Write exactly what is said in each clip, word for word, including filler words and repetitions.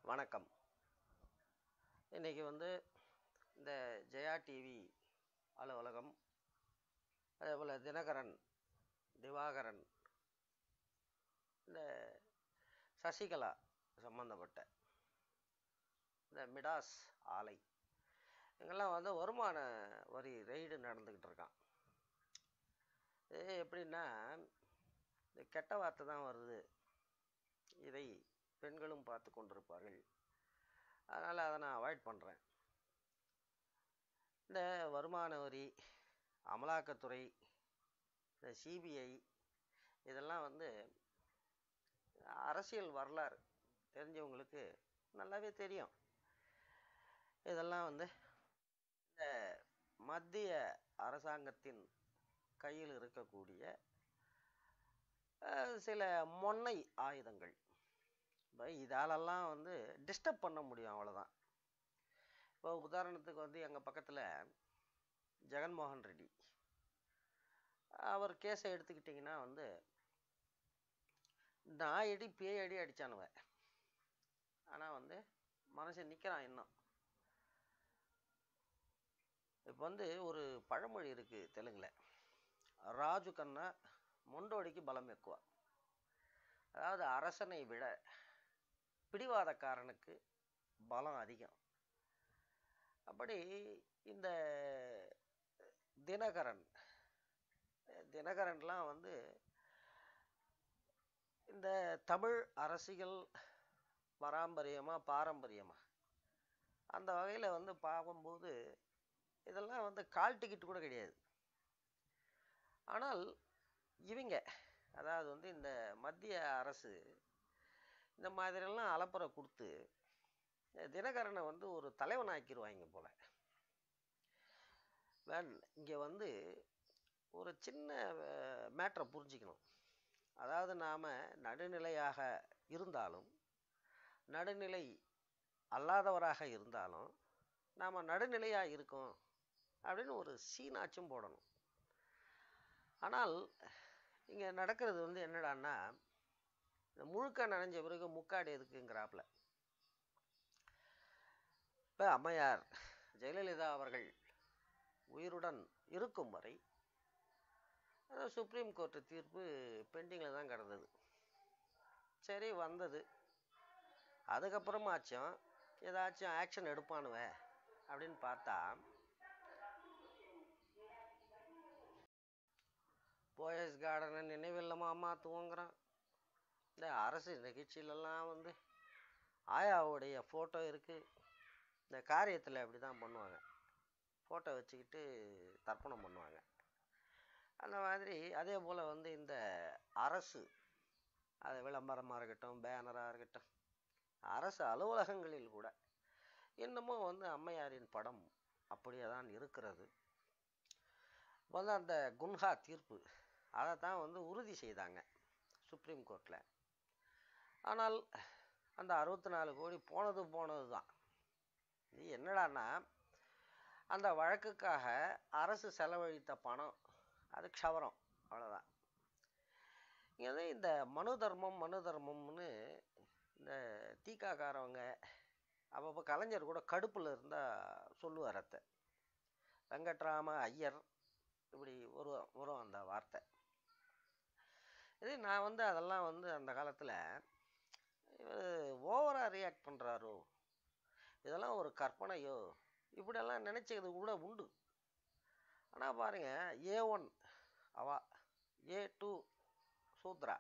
வணக்கம். இன்றைக்கி வந்து இந்த ஜெயா டிவி அலுவலகம், அதேபோல் தினகரன், திவாகரன், இந்த சசிகலா சம்பந்தப்பட்ட இந்த மிடாஸ் ஆலை இங்கெல்லாம் வந்து வருமான வரி ரெய்டு நடந்துக்கிட்டு இருக்கான். இது எப்படின்னா, இந்த கெட்ட வார்த்தை தான் வருது, இதை பெண்களும் பார்த்து கொண்டிருப்பார்கள். அதனால் அதை நான் அவாய்ட் பண்ணுறேன். இந்த வருமான வரி, அமலாக்கத்துறை, இந்த சிபிஐ இதெல்லாம் வந்து அரசியல் வரலாறு தெரிஞ்சவங்களுக்கு நல்லாவே தெரியும். இதெல்லாம் வந்து இந்த மத்திய அரசாங்கத்தின் கையில் இருக்கக்கூடிய சில மொன்னை ஆயுதங்கள். இப்போ இதாலெல்லாம் வந்து டிஸ்டர்ப் பண்ண முடியும், அவ்வளோதான். இப்போ உதாரணத்துக்கு வந்து எங்கள் பக்கத்தில் ஜெகன்மோகன் ரெட்டி அவர் கேஸை எடுத்துக்கிட்டிங்கன்னா வந்து நான் அடி பேய் அடி அடித்தானுவேன். ஆனால் வந்து மனுஷன் நிற்கிறான் இன்னும். இப்போ வந்து ஒரு பழமொழி இருக்குது தெலுங்கில், ராஜு கண்ணா மொண்டோடிக்கு பலம் ఎక్కువ. அதாவது அரசனை விட பிடிவாதக்காரனுக்கு பலம் அதிகம். அப்படி இந்த தினகரன் தினகரன்லாம் வந்து இந்த தமிழ் அரசியல் பாரம்பரியமாக பாரம்பரியமாக அந்த வகையில் வந்து பார்க்கும்போது இதெல்லாம் வந்து கால் டிக்கெட் கூட கிடையாது. ஆனால் இவங்க, அதாவது வந்து இந்த மத்திய அரசு இந்த மாதிரியெல்லாம் அலப்பறை கொடுத்து தினகரனை வந்து ஒரு தலைவன் ஆக்கிடுவாங்க போல். வேன் இங்கே வந்து ஒரு சின்ன மேட்ரை புரிஞ்சிக்கணும். அதாவது நாம் நடுநிலையாக இருந்தாலும் நடுநிலை அல்லாதவராக இருந்தாலும் நாம் நடுநிலையாக இருக்கோம் அப்படின்னு ஒரு சீனாச்சும் போடணும். ஆனால் இங்கே நடக்கிறது வந்து என்னடான்னா, இந்த முழுக்க நனைஞ்ச பிறகு முக்காடு எதுக்குங்கிறாப்புல. இப்போ அம்மையார் ஜெயலலிதா அவர்கள் உயிருடன் இருக்கும் வரை சுப்ரீம் கோர்ட்டு தீர்ப்பு பெண்டிங்கில் தான் கிடந்தது. சரி, வந்தது. அதுக்கப்புறமாச்சும் ஏதாச்சும் ஆக்ஷன் எடுப்பானுவே அப்படின்னு பார்த்தா, போயஸ் கார்டனை நினைவில்லமாமா துவங்குறான். இந்த அரசு நிகழ்ச்சியிலெல்லாம் வந்து ஆயாவுடைய ஃபோட்டோ இருக்குது. இந்த காரியத்தில் அப்படி தான் பண்ணுவாங்க, ஃபோட்டோ வச்சுக்கிட்டு தர்ப்பணம் பண்ணுவாங்க. அந்த மாதிரி அதே போல் வந்து இந்த அரசு, அது விளம்பரமாக இருக்கட்டும், பேனராக இருக்கட்டும், அரசு அலுவலகங்களில் கூட இன்னமும் வந்து அம்மையாரின் படம் அப்படியே தான் இருக்கிறது. வந்து அந்த குன்ஹா தீர்ப்பு அதை தான் வந்து உறுதி செய்தாங்க சுப்ரீம் கோர்ட்டில். ஆனால் அந்த அறுபத்தி நாலு கோடி போனது போனது தான். இது என்னடான்னா, அந்த வழக்குக்காக அரசு செலவழித்த பணம் அது க்ஷவரம், அவ்வளோதான். இங்கே வந்து இந்த மனு தர்மம் மனு தர்மம்னு இந்த தீக்காக்காரவங்க அப்பப்போ கலைஞர் கூட கடுப்பில் இருந்தால் சொல்லுவார். அத்தை வெங்கட்ராம ஐயர் இப்படி ஒரு வரும் அந்த வார்த்தை. இது நான் வந்து அதெல்லாம் வந்து அந்த காலத்தில் ஓவராக ரியாக்ட் பண்ணுறாரோ, இதெல்லாம் ஒரு கற்பனையோ, இப்படியெல்லாம் நினச்சது கூட உண்டு. ஆனால் பாருங்கள், ஏ ஒன் அவா, ஏ டூ சூத்ரா,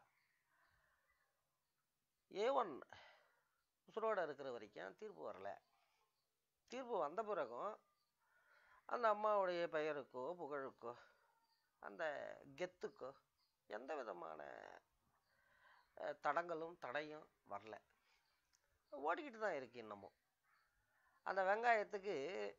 ஏ ஒன் உசுரோடு இருக்கிற வரைக்கும் தீர்ப்பு வரல. தீர்ப்பு வந்த பிறகும் அந்த அம்மாவுடைய பெயருக்கோ புகழுக்கோ அந்த கெத்துக்கோ எந்த விதமான தடங்களும் தடையும் வரல, ஓடிக்கிட்டு தான் இருக்கு இன்னமும். அந்த வெங்காயத்துக்கு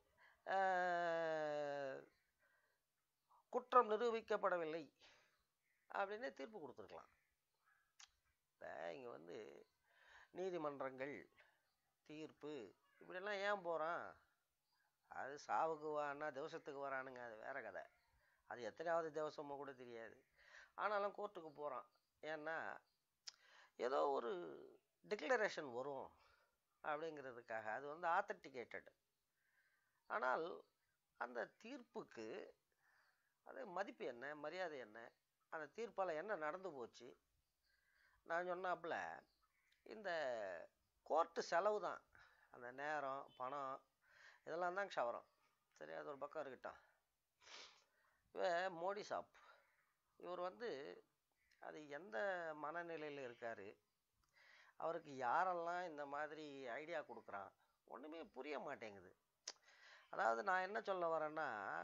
குற்றம் நிரூபிக்கப்படவில்லை அப்படின்னு தீர்ப்பு கொடுத்துருக்கலாம். இப்போ இங்கே வந்து நீதிமன்றங்கள் தீர்ப்பு இப்படியெல்லாம் ஏன் போகிறான்? அது சாவுக்கு வான்னா திவசத்துக்கு வரானுங்க, அது வேறு கதை. அது எத்தனையாவது திவசமோ கூட தெரியாது. ஆனாலும் கோர்ட்டுக்கு போகிறான். ஏன்னா ஏதோ ஒரு டிக்ளரேஷன் வரும், அப்படிங்கிறதுக்காக. அது வந்து ஆத்தென்டிகேட்டட். ஆனால் அந்த தீர்ப்புக்கு அது மதிப்பு என்ன, மரியாதை என்ன, அந்த தீர்ப்பால் என்ன நடந்து போச்சு? நான் சொன்னாப்புல இந்த கோர்ட்டு செலவு தான், அந்த நேரம் பணம் இதெல்லாம் தான் க்ஷவரம். சரி, அது ஒரு பக்கம் இருக்கட்டும். இவ மோடி சாப் இவர் வந்து அது எந்த மனநிலையில் இருக்கார், அவருக்கு யாரெல்லாம் இந்த மாதிரி ஐடியா கொடுக்குறான், ஒன்றுமே புரிய மாட்டேங்குது. அதாவது நான் என்ன சொல்ல வரேன்னா,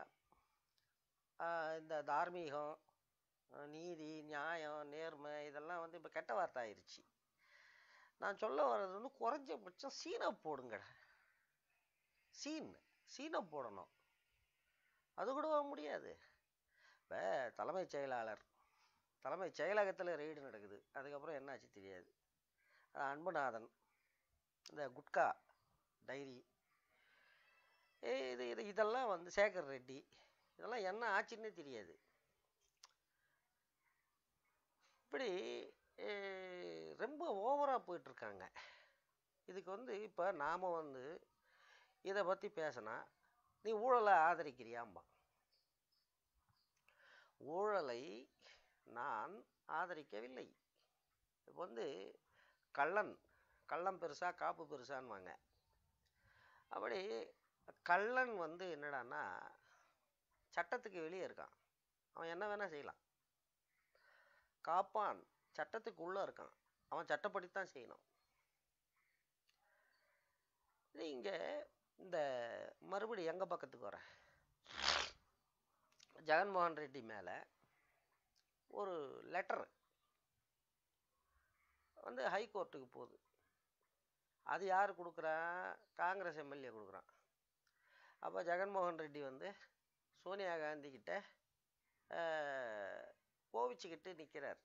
இந்த தார்மீகம், நீதி, நியாயம், நேர்மை இதெல்லாம் வந்து இப்போ கெட்ட வார்த்தை ஆயிடுச்சு. நான் சொல்ல வர்றது வந்து குறைஞ்சபட்சம் சீனை போடுங்க. சீன் சீனை போடணும். அது கூட முடியாது. இப்போ தலைமைச் செயலாளர் தலைமைச் செயலகத்தில் ரெய்டு நடக்குது, அதுக்கப்புறம் என்னாச்சு தெரியாது. அன்புநாதன், இந்த குட்கா டைரி, இது இது இதெல்லாம் வந்து சேகர் ரெட்டி, இதெல்லாம் என்ன ஆச்சுன்னே தெரியாது. இப்படி ரொம்ப ஓவராக போயிட்டுருக்காங்க. இதுக்கு வந்து இப்போ நாம் வந்து இதை பற்றி பேசினா நீ ஊழலை ஆதரிக்கிறியாம்பா. ஊழலை நான் ஆதரிக்கவில்லை. இப்போ வந்து கள்ளன் கள்ளம் பெருசா காப்பு பெருசான்வாங்க. அப்படி கள்ளன் வந்து என்னடான்னா சட்டத்துக்கு வெளியே இருக்கான், அவன் என்ன வேணா செய்யலாம். காப்பான் சட்டத்துக்கு உள்ள இருக்கான், அவன் சட்டப்படித்தான் செய்யணும். இது இங்க இந்த மறுபடி எங்க பக்கத்துக்கு வர ஜெகன்மோகன் ரெட்டி மேல ஒரு லெட்டர் வந்து ஹைகோர்ட்டுக்கு போகுது. அது யார் கொடுக்குறா? காங்கிரஸ் எம்எல்ஏ கொடுக்குறான். அப்போ ஜெகன்மோகன் ரெட்டி வந்து சோனியா காந்தி கிட்ட கோவிச்சுக்கிட்டு நிற்கிறார்.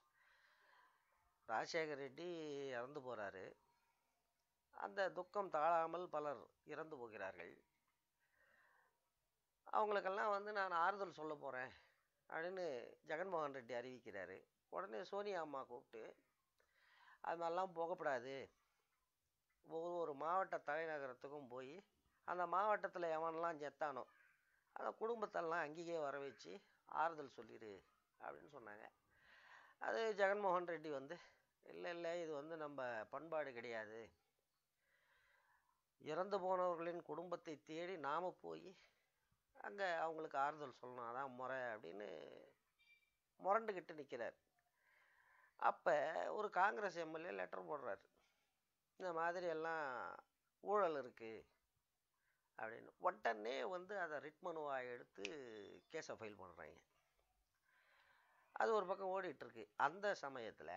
ராஜசேகர் ரெட்டி இறந்து போகிறாரு, அந்த துக்கம் தாழாமல் பலர் இறந்து போகிறார்கள். அவங்களுக்கெல்லாம் வந்து நான் ஆறுதல் சொல்ல போகிறேன் அப்படின்னு ஜெகன்மோகன் ரெட்டி அறிவிக்கிறாரு. உடனே சோனியா அம்மா கூப்பிட்டு அது மாதிரிலாம் போகக்கூடாது, ஒவ்வொரு மாவட்ட தலைநகரத்துக்கும் போய் அந்த மாவட்டத்தில் எவனெல்லாம் செத்தானோ அந்த குடும்பத்தெல்லாம் அங்கேயே வர வச்சு ஆறுதல் சொல்லிடு அப்படின்னு சொன்னாங்க. அது ஜெகன்மோகன் ரெட்டி வந்து இல்லை இல்லை இது வந்து நம்ம பண்பாடு கிடையாது, இறந்து போனவர்களின் குடும்பத்தை தேடி நாம் போய் அங்கே அவங்களுக்கு ஆறுதல் சொல்லணும், அதான் முறை அப்படின்னு முரண்டுக்கிட்டு நிற்கிறார். அப்போ ஒரு காங்கிரஸ் எம்எல்ஏ லெட்டர் போடுறாரு, இந்த மாதிரி எல்லாம் ஊழல் இருக்குது அப்படின்னு. உடனே வந்து அதை ரிட் மனுவாக எடுத்து கேஸை ஃபைல் பண்ணுறாங்க. அது ஒரு பக்கம் ஓடிட்டுருக்கு. அந்த சமயத்தில்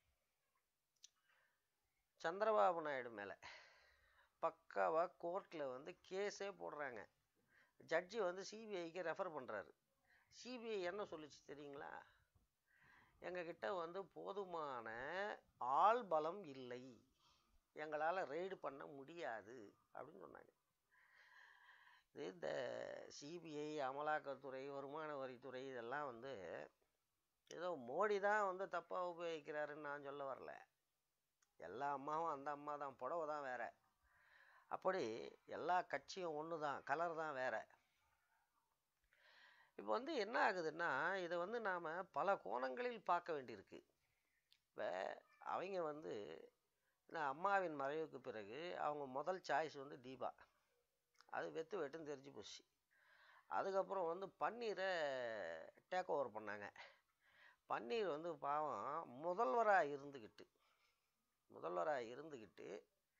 சந்திரபாபு நாயுடு மேலே பக்காவாக கோர்ட்டில் வந்து கேஸே போடுறாங்க. ஜட்ஜி வந்து சிபிஐக்கு ரெஃபர் பண்ணுறாரு. சிபிஐ என்ன சொல்லிச்சு தெரியுங்களா? எங்ககிட்ட வந்து போதுமான ஆள் பலம் இல்லை, எங்களால் ரெய்டு பண்ண முடியாது அப்படின்னு சொன்னாங்க. இது இந்த சிபிஐ, அமலாக்கத்துறை, வருமான வரித்துறை இதெல்லாம் வந்து ஏதோ மோடி தான் வந்து தப்பாக உபயோகிக்கிறாருன்னு நான் சொல்ல வரல. எல்லா அம்மாவும் அந்த அம்மா தான், புடவை தான் வேற. அப்படி எல்லா கட்சியும் ஒன்று தான், கலர் தான் வேற. இப்போ வந்து என்ன ஆகுதுன்னா இதை வந்து நாம் பல கோணங்களில் பார்க்க வேண்டியிருக்கு. இப்போ அவங்க வந்து நான் அம்மாவின் மறைவுக்கு பிறகு அவங்க முதல் சாய்ஸ் வந்து தீபா, அது வெத்து வெட்டுன்னு தெரிஞ்சு போச்சு. அதுக்கப்புறம் வந்து பன்னீரை டேக் ஓவர் பண்ணாங்க. பன்னீர் வந்து பாவம் முதல்வராக இருந்துக்கிட்டு முதல்வராக இருந்துக்கிட்டு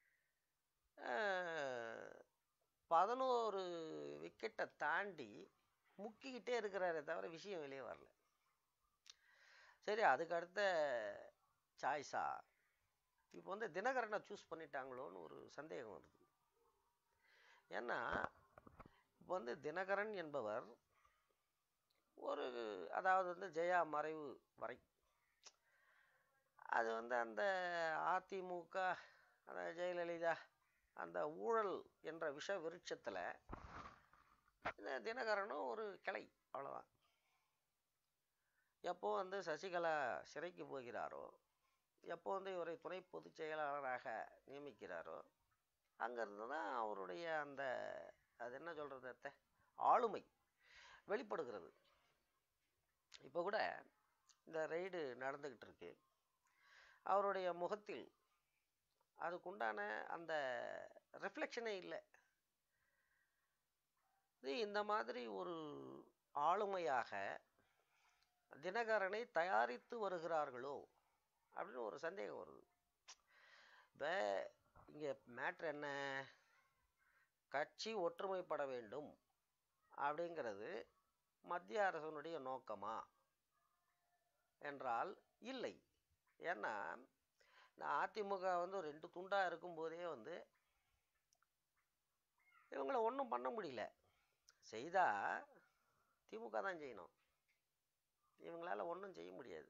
பதினோரு விக்கெட்டை தாண்டி முக்கிக்கிட்டே இருக்கிறாரே தவிர விஷயம் வெளியே வரல. சரி, அதுக்கு அடுத்த சாய்ஸா இப்போ வந்து தினகரனை சூஸ் பண்ணிட்டாங்களோன்னு ஒரு சந்தேகம் வருது. ஏன்னா இப்போ வந்து தினகரன் என்பவர் ஒரு அதாவது வந்து ஜெயா மறைவு வரை அது வந்து அந்த அதிமுக, அந்த ஜெயலலிதா அந்த ஊழல் என்ற விஷ விருட்சத்தில் இந்த தினகரனும் ஒரு கிளை, அவ்வளோதான். எப்போ வந்து சசிகலா சிறைக்கு போகிறாரோ எப்போ வந்து இவரை துணை பொதுச் செயலாளராக நியமிக்கிறாரோ அங்கேருந்து தான் அவருடைய அந்த அது என்ன சொல்கிறது அத்தை ஆளுமை வெளிப்படுகிறது. இப்போ கூட இந்த ரெய்டு நடந்துக்கிட்டு இருக்கு. அவருடைய முகத்தில் அதுக்குண்டான அந்த ரிஃப்ளெக்ஷனே இல்லை. இது இந்த மாதிரி ஒரு ஆளுமையாக தினகரனை தயாரித்து வருகிறார்களோ அப்படின்னு ஒரு சந்தேகம் வருது. இப்போ இங்கே மேட்ரு என்ன, கட்சி ஒற்றுமைப்பட வேண்டும் அப்படிங்கிறது மத்திய அரசனுடைய நோக்கமா என்றால் இல்லை. ஏன்னா இந்த அதிமுக வந்து ரெண்டு துண்டாக இருக்கும்போதே வந்து இவங்களை ஒன்றும் பண்ண முடியல. செய்தால் திமுக தான் செய்யணும், இவங்களால ஒன்றும் செய்ய முடியாது.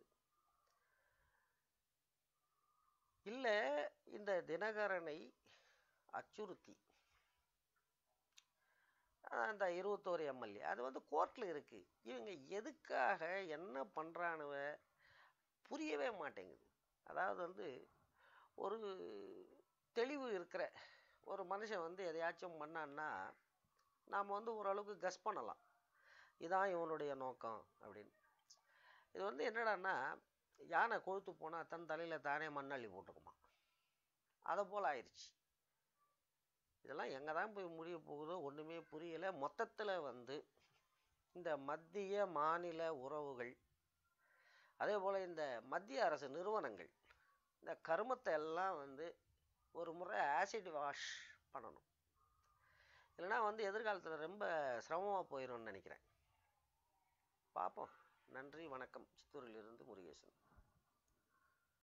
இல்லை இந்த தினகரனை அச்சுறுத்தி அந்த இருபத்தோரு எம்எல்ஏ அது வந்து கோர்ட்டில் இருக்குது. இவங்க எதுக்காக என்ன பண்ணுறானுவ புரியவே மாட்டேங்குது. அதாவது வந்து ஒரு தெளிவு இருக்கிற ஒரு மனுஷன் வந்து எதையாச்சும் பண்ணான்னா நாம் வந்து ஓரளவுக்கு கஸ் பண்ணலாம், இதான் இவனுடைய நோக்கம் அப்படின்னு. இது வந்து என்னடான்னா யானை கொழுத்து போனால் தன் தலையில் தானே மண்ணள்ளி போட்டுக்குமா, அதை போல் ஆயிடுச்சு. இதெல்லாம் எங்கே தான் போய் முடிய போகுதோ ஒன்றுமே புரியலை. மொத்தத்தில் வந்து இந்த மத்திய மாநில உறவுகள், அதே போல் இந்த மத்திய அரசு நிறுவனங்கள் இந்த கருமத்தை எல்லாம் வந்து ஒரு முறை ஆசிட் வாஷ் பண்ணணும். இல்லைனா வந்து எதிர்காலத்தில் ரொம்ப சிரமமாக போயிடும்னு நினைக்கிறேன். பார்ப்போம். நன்றி, வணக்கம். சித்தூரிலிருந்து முருகேசன்.